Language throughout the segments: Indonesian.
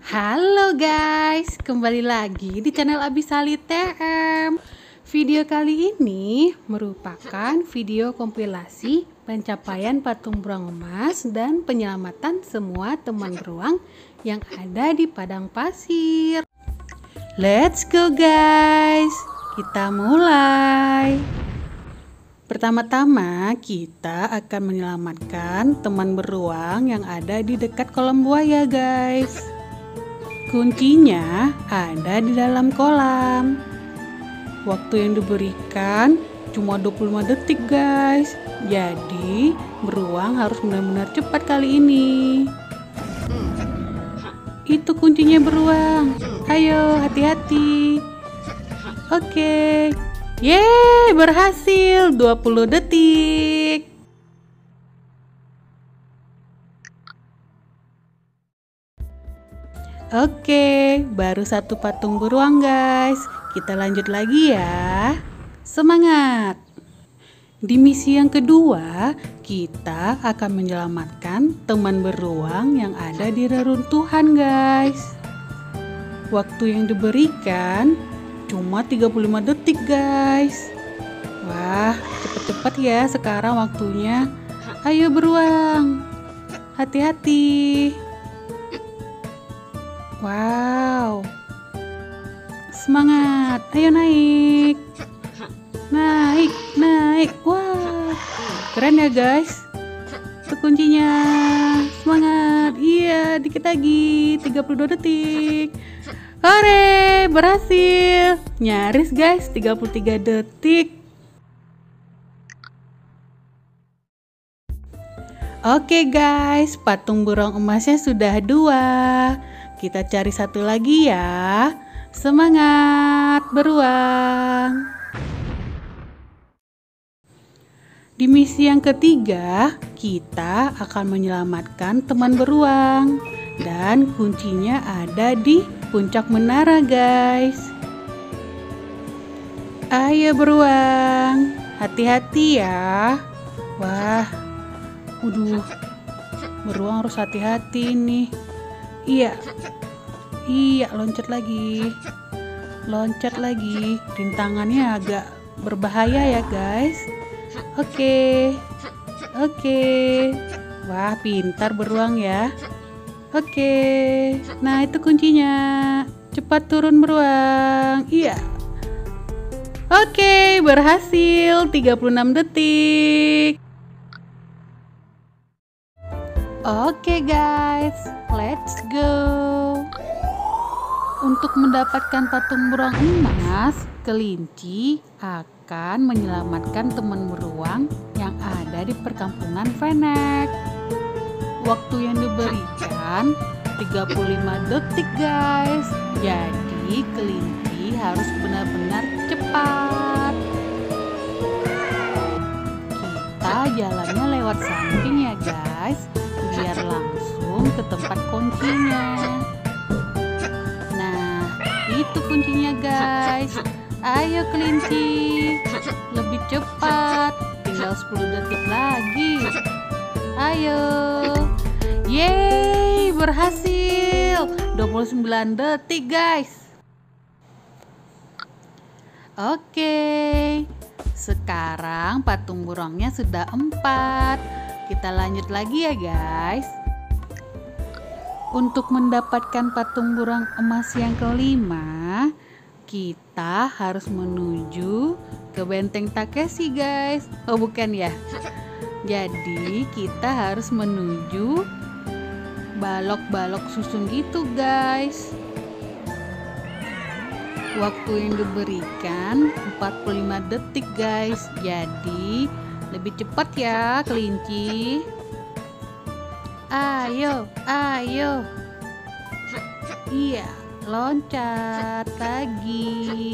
Halo guys, kembali lagi di channel Abisali TM. Video kali ini merupakan video kompilasi pencapaian patung beruang emas dan penyelamatan semua teman beruang yang ada di padang pasir. Let's go guys, kita mulai. Pertama-tama kita akan menyelamatkan teman beruang yang ada di dekat kolam buaya guys. Kuncinya ada di dalam kolam. Waktu yang diberikan cuma 25 detik guys. Jadi beruang harus benar-benar cepat kali ini. Itu kuncinya beruang. Ayo hati-hati. Oke. Yeay, berhasil 20 detik. Oke, baru satu patung beruang guys. Kita lanjut lagi ya. Semangat. Di misi yang kedua, kita akan menyelamatkan teman beruang yang ada di reruntuhan guys. Waktu yang diberikan cuma 35 detik guys. Wah, cepet-cepet ya sekarang waktunya. Ayo beruang, hati-hati. Wow, semangat, ayo naik. Naik. Wah, keren ya guys. Itu kuncinya. Semangat. Iya, dikit lagi, 32 detik. Hore, berhasil. Nyaris guys, 33 detik. Oke guys, patung beruang emasnya sudah 2. Kita cari satu lagi ya. Semangat beruang. Di misi yang ketiga, kita akan menyelamatkan teman beruang. Dan kuncinya ada di puncak menara guys. Ayo beruang, hati-hati ya. Wah, beruang harus hati-hati nih. Iya, loncat lagi. Rintangannya agak berbahaya ya guys. Oke. Wah, pintar beruang ya. Oke. Nah, itu kuncinya. Cepat turun beruang. Iya. Oke, berhasil 36 detik. Oke guys, let's go. Untuk mendapatkan patung beruang emas, kelinci akan menyelamatkan teman beruang yang ada di perkampungan Fennec. Waktu yang diberikan 35 detik guys. Jadi kelinci harus benar-benar cepat. Kita jalannya lewat samping ya guys, biar langsung ke tempat kuncinya. Nah, itu kuncinya guys. Ayo kelinci, lebih cepat. Tinggal 10 detik lagi. Ayo. Yeay, berhasil 29 detik guys. Oke, sekarang patung beruangnya sudah 4. Kita lanjut lagi ya guys. Untuk mendapatkan patung beruang emas yang kelima, kita harus menuju ke benteng Takeshi guys. Oh bukan ya. Jadi kita harus menuju balok-balok susun gitu guys. Waktu yang diberikan 45 detik guys. Jadi lebih cepat ya kelinci. Ayo. Iya, loncat lagi.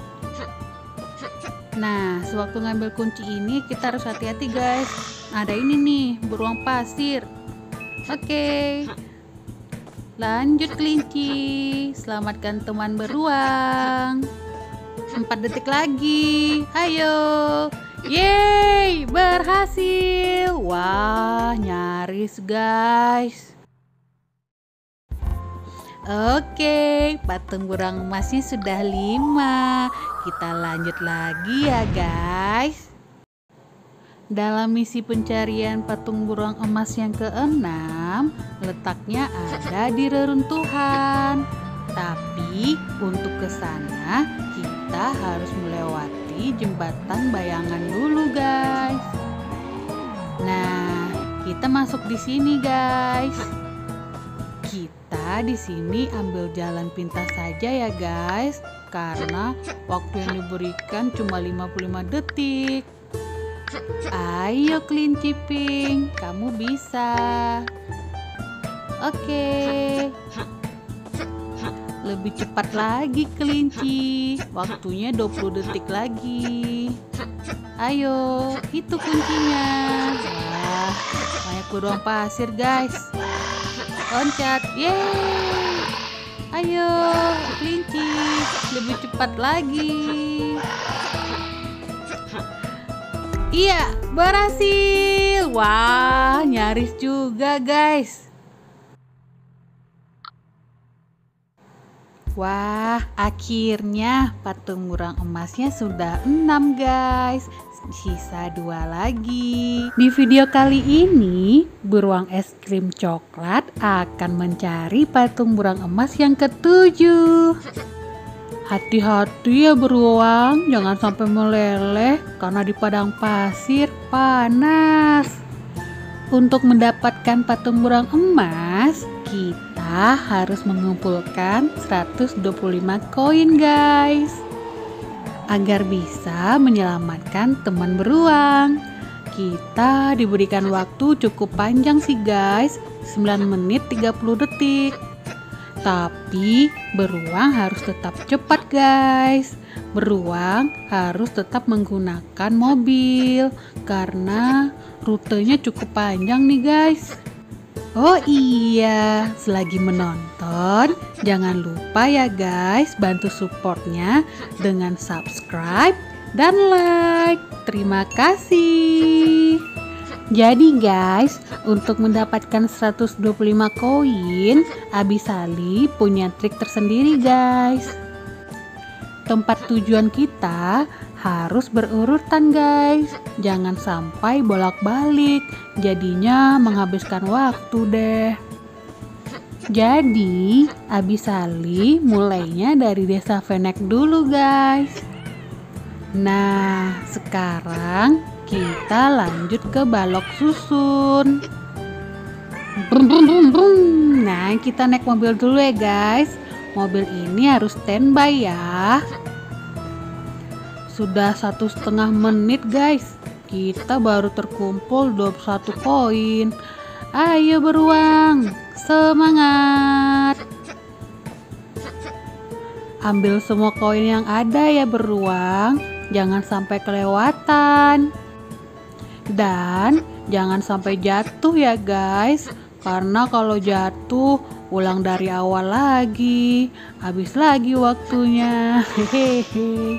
Nah, sewaktu ngambil kunci ini kita harus hati-hati guys. Ada ini nih, beruang pasir. Oke. Lanjut kelinci. Selamatkan teman beruang. 4 detik lagi. Ayo. Yeay, berhasil. Wah, nyaris guys. Oke, patung burung emasnya sudah 5. Kita lanjut lagi ya guys. Dalam misi pencarian patung burung emas yang ke-6, letaknya ada di reruntuhan. Tapi untuk ke sana kita harus melewati jembatan bayangan dulu guys. Nah, kita masuk di sini guys. Kita di sini ambil jalan pintas saja ya guys, karena waktu yang diberikan cuma 55 detik. Ayo kelinci pink, kamu bisa. Oke. Lebih cepat lagi kelinci, waktunya 20 detik lagi. Ayo, itu kuncinya. Wah, banyak burung pasir guys. Loncat, yeay. Ayo kelinci, lebih cepat lagi. Iya, berhasil. Wah, nyaris juga guys. Wah, akhirnya patung burung emasnya sudah 6 guys. Sisa 2 lagi. Di video kali ini, beruang es krim coklat akan mencari patung burung emas yang ke-7. Hati-hati ya beruang, jangan sampai meleleh karena di padang pasir panas. Untuk mendapatkan patung burung emas, kita harus mengumpulkan 125 koin guys, agar bisa menyelamatkan teman beruang. Kita diberikan waktu cukup panjang sih guys, 9 menit 30 detik. Tapi beruang harus tetap cepat guys. Beruang harus tetap menggunakan mobil karena rutenya cukup panjang nih guys. Oh iya, selagi menonton jangan lupa ya guys, bantu supportnya dengan subscribe dan like. Terima kasih. Jadi guys, untuk mendapatkan 125 koin, Abisali punya trik tersendiri guys. Tempat tujuan kita harus berurutan guys, jangan sampai bolak-balik, jadinya menghabiskan waktu deh. Jadi Abisali mulainya dari desa Venek dulu guys. Nah, sekarang kita lanjut ke Balok Susun. Brum, brum, brum, brum. Nah, kita naik mobil dulu ya guys. Mobil ini harus standby ya. Sudah 1,5 menit guys, kita baru terkumpul 21 koin. Ayo beruang, semangat. Ambil semua koin yang ada ya beruang, jangan sampai kelewatan. Dan jangan sampai jatuh ya guys, karena kalau jatuh ulang dari awal lagi, habis lagi waktunya. Hehehe.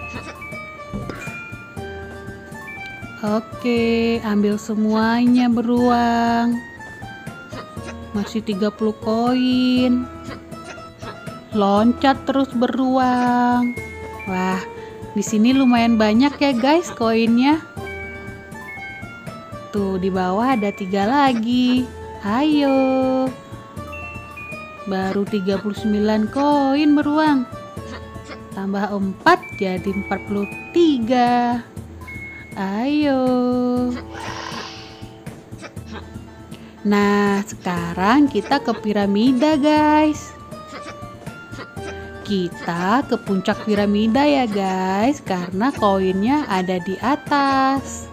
Oke, ambil semuanya beruang. Masih 30 koin. Loncat terus beruang. Wah, di sini lumayan banyak ya guys koinnya. Tuh di bawah ada 3 lagi. Ayo. Baru 39 koin beruang. Tambah 4 jadi 43. Ayo. Nah, sekarang kita ke piramida guys. Kita ke puncak piramida ya guys, karena koinnya ada di atas.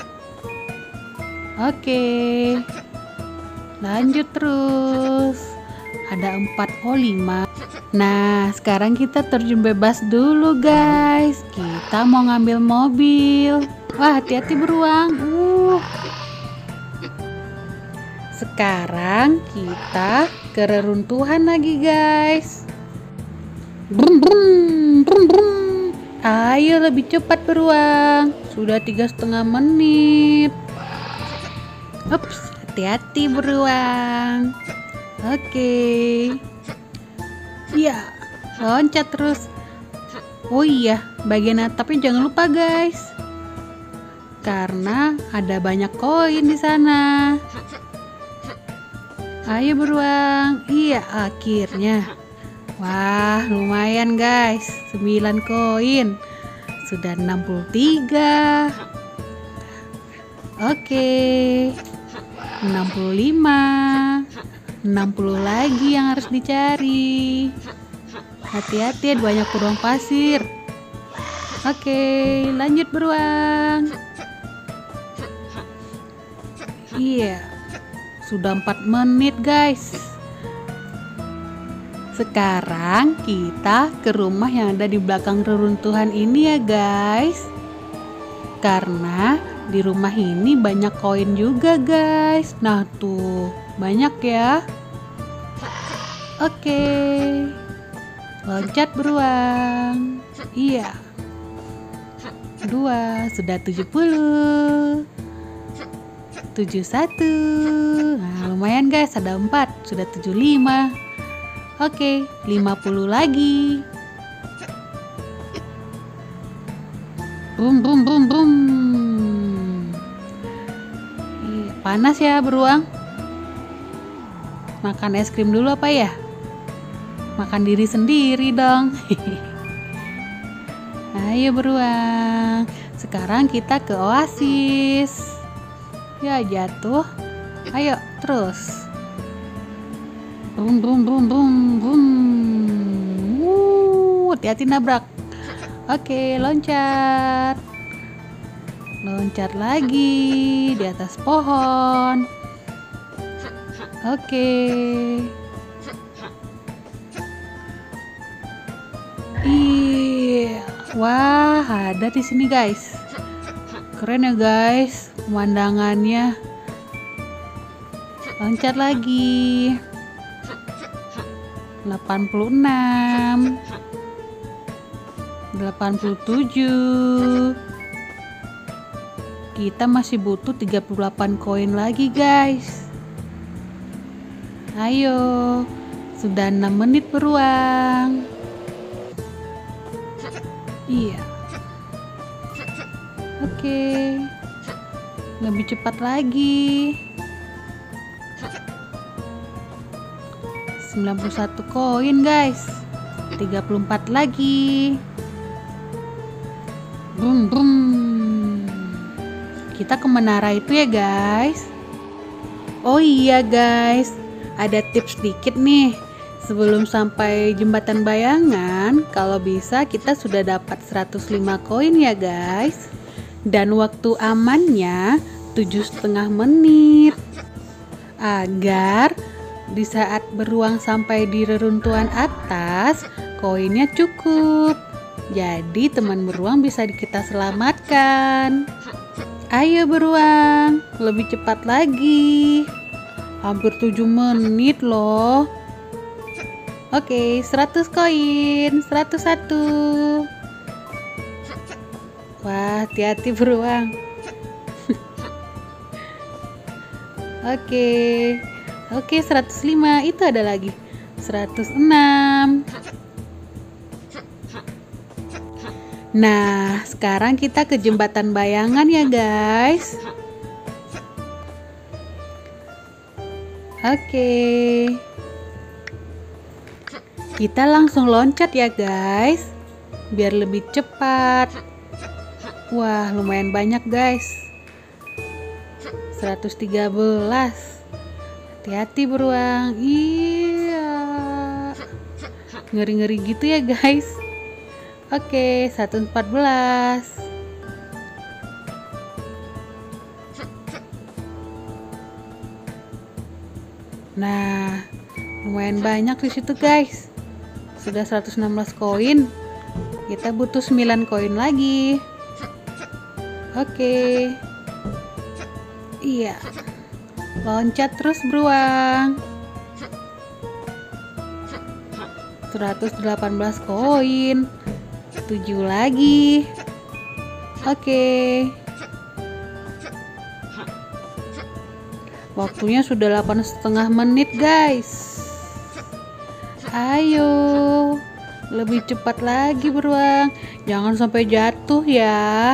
Oke. Lanjut terus. Ada 4, 5. Nah, sekarang kita terjun bebas dulu guys. Kita mau ngambil mobil. Wah, hati-hati beruang. Sekarang kita ke reruntuhan lagi guys. Brum brum brum brum. Ayo lebih cepat beruang. Sudah 3,5 menit. Ups, hati-hati beruang. Oke. Iya, loncat terus. Oh iya, bagian atapnya jangan lupa guys, karena ada banyak koin di sana. Ayo beruang. Iya, akhirnya. Wah, lumayan guys. 9 koin. Sudah 63. Oke. 65. 60 lagi yang harus dicari. Hati-hati, banyak beruang pasir. Oke, lanjut beruang. Iya, sudah 4 menit guys. Sekarang kita ke rumah yang ada di belakang reruntuhan ini ya guys. Karena di rumah ini banyak koin juga guys. Nah tuh, banyak ya. Oke, loncat beruang. Iya, 2, sudah 70. 71. Nah, lumayan guys, ada 4, sudah 75. Oke, 50 lagi. Bum bum bum bum. Iya, panas ya beruang. Makan es krim dulu apa ya? Makan diri sendiri dong. Ayo beruang. Sekarang kita ke oasis. Ya, jatuh. Ayo terus. Bum bum bum bum bum. Hati-hati nabrak. Oke, loncat. Loncat lagi di atas pohon. Oke. Iya. Wah, ada di sini guys. Keren ya guys pemandangannya. Loncat lagi. 86. 87. Kita masih butuh 38 koin lagi guys. Ayo, sudah 6 menit beruang. Iya. Oke, lebih cepat lagi. 91 koin guys. 34 lagi. Bum bum. Kita ke menara itu ya guys. Oh iya guys, ada tips sedikit nih. Sebelum sampai jembatan bayangan, kalau bisa kita sudah dapat 105 koin ya guys. Dan waktu amannya 7,5 menit. Agar di saat beruang sampai di reruntuhan atas, koinnya cukup. Jadi teman beruang bisa kita selamatkan. Ayo beruang, lebih cepat lagi. Hampir 7 menit loh. Oke, 100 koin, 101. Wah, hati-hati beruang. Oke, 105. Itu ada lagi 106. Nah, sekarang kita ke jembatan bayangan ya guys. Oke, kita langsung loncat ya guys, biar lebih cepat. Wah, lumayan banyak guys. 113. Hati-hati beruang. Iya, ngeri-ngeri gitu ya guys. Oke, 114. Nah, lumayan banyak di situ guys. Sudah 116 koin. Kita butuh 9 koin lagi. Oke. Iya. Loncat terus beruang. 118 koin. 7 lagi. Oke. Waktunya sudah 8,5 menit guys. Ayo, lebih cepat lagi beruang. Jangan sampai jatuh ya.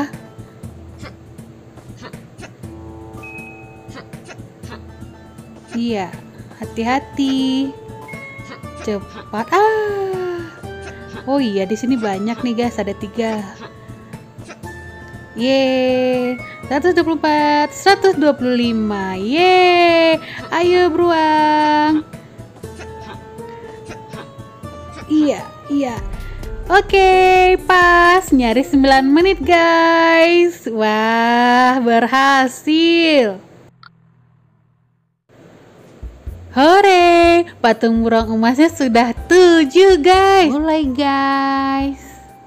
Iya, hati-hati. Cepat. Oh iya, di sini banyak nih guys, ada 3. Yeay, 124, 125. Yeay, ayo beruang. Iya. Oke, pas. Nyaris 9 menit guys. Wah, berhasil. Hore, patung beruang emasnya sudah 7 guys. Mulai guys.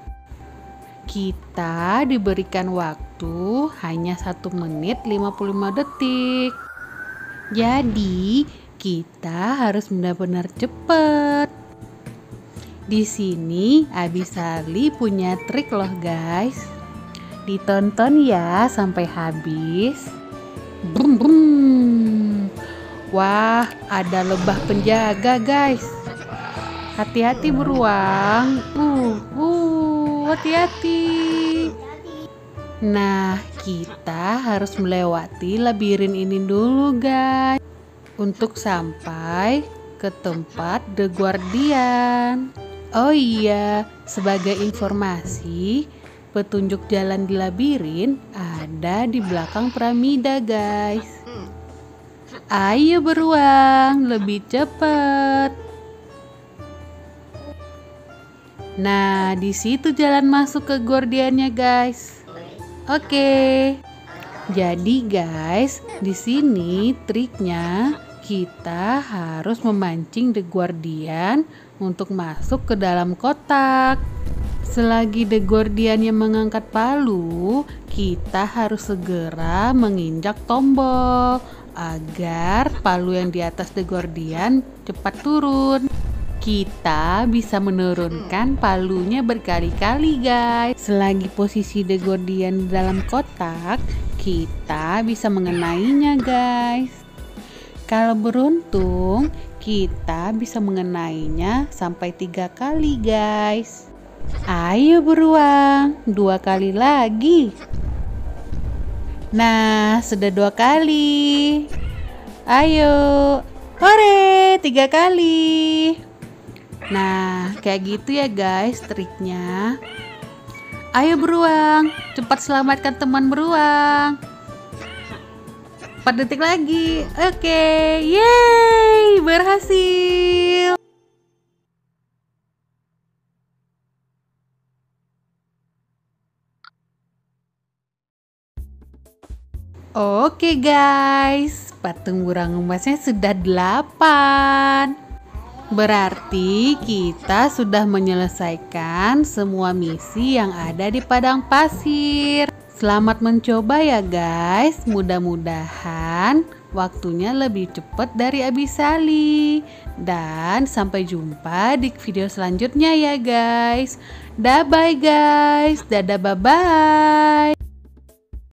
Kita diberikan waktu hanya 1 menit 55 detik. Jadi kita harus benar-benar cepat. Di sini Abi Sali punya trik loh guys. Ditonton ya sampai habis. Brum brum. Wah, ada lebah penjaga guys. Hati-hati beruang. Hati-hati. Nah, kita harus melewati labirin ini dulu guys, untuk sampai ke tempat The Guardian. Oh iya, sebagai informasi, petunjuk jalan di labirin ada di belakang piramida guys. Ayo beruang, lebih cepat. Nah, di situ jalan masuk ke Guardiannya guys. Oke. Jadi guys, di sini triknya kita harus memancing The Guardian untuk masuk ke dalam kotak. Selagi The Guardian yang mengangkat palu, kita harus segera menginjak tombol agar palu yang di atas The Guardian cepat turun. Kita bisa menurunkan palunya berkali-kali guys. Selagi posisi The Guardian di dalam kotak, kita bisa mengenainya guys. Kalau beruntung, kita bisa mengenainya sampai 3 kali guys. Ayo beruang, 2 kali lagi. Nah, sudah 2 kali. Ayo, hore, 3 kali. Nah, kayak gitu ya guys triknya. Ayo beruang, cepat selamatkan teman beruang. 4 detik lagi. Oke, yeay, berhasil. Oke guys, patung beruang emasnya sudah 8. Berarti kita sudah menyelesaikan semua misi yang ada di padang pasir. Selamat mencoba ya guys. Mudah-mudahan waktunya lebih cepat dari Abi Sali. Dan sampai jumpa di video selanjutnya ya guys. Dah bye guys. Dadah bye bye.